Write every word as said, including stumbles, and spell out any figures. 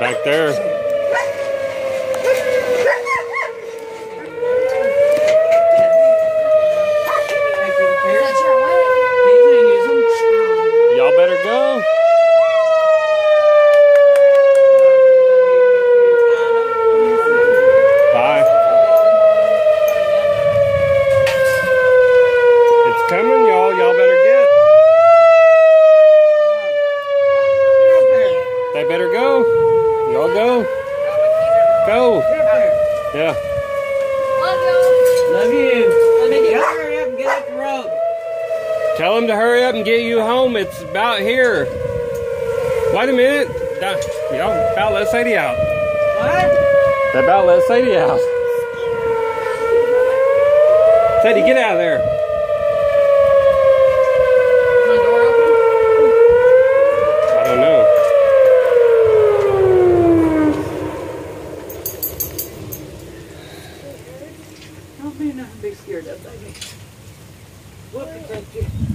back there. Y'all better go. Bye. It's coming, y'all. Y'all better get. They better go. Y'all go. Go. Yeah. Love you. Love you. Y'all hurry up and get up the road. Tell them to hurry up and get you home. It's about here. Wait a minute. Y'all about let Sadie out. What? They about let Sadie out. Sadie, get out of there. My door open? I don't know. Don't be not be scared of that. What?